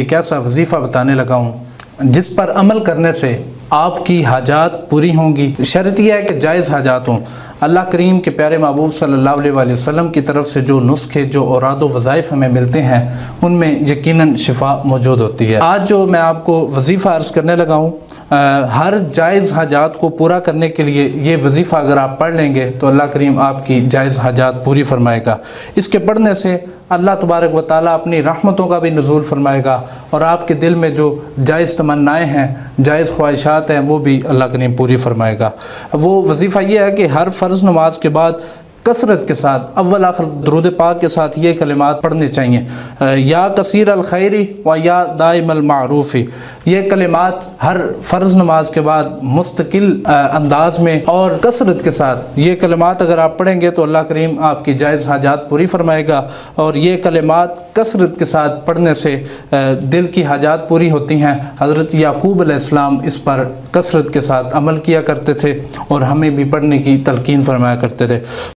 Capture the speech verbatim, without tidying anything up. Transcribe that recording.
एक ऐसा वजीफ़ा बताने लगा हूँ जिस पर अमल करने से आपकी हाजात पूरी होंगी। शर्त यह है कि जायज़ हाजात हों। अल्लाह करीम के प्यारे महबूब सल्लल्लाहु अलैहि वसल्लम की तरफ से जो नुस्खे, जो औराद व वज़ाइफ हमें मिलते हैं, उनमें यकीनन शिफा मौजूद होती है। आज जो मैं आपको वजीफ़ा अर्ज़ करने लगा हूँ, हर जायज़ हाजात को पूरा करने के लिए ये वजीफ़ा अगर आप पढ़ लेंगे तो अल्लाह करीम आपकी जायज़ हाजात पूरी फरमाएगा। इसके पढ़ने से अल्लाह तबारक व ताला अपनी रहमतों का भी नुज़ूल फरमाएगा और आपके दिल में जो जायज़ तमन्नाएँ हैं, जायज़ ख्वाहिशात हैं, वो भी अल्लाह करीम पूरी फरमाएगा। वो वजीफ़ा ये है कि हर फ़र्ज़ नमाज के बाद कसरत के साथ अव्वल आखिर दुरूद पाक के साथ ये कलिमात पढ़ने चाहिए। या कसीर अल खैरी व या दाइम अल मारूफ़ी। ये कलिमात हर फ़र्ज़ नमाज के बाद मुस्तकिल अंदाज में और कसरत के साथ ये कलिमात अगर आप पढ़ेंगे तो अल्लाह करीम आपकी जायज़ हाजात पूरी फरमाएगा। और ये कलिमात कसरत के साथ पढ़ने से दिल की हाजात पूरी होती हैं। हज़रत याकूब अलैहिस्सलाम इस पर कसरत के साथ अमल किया करते थे और हमें भी पढ़ने की तलकीन फरमाया करते थे।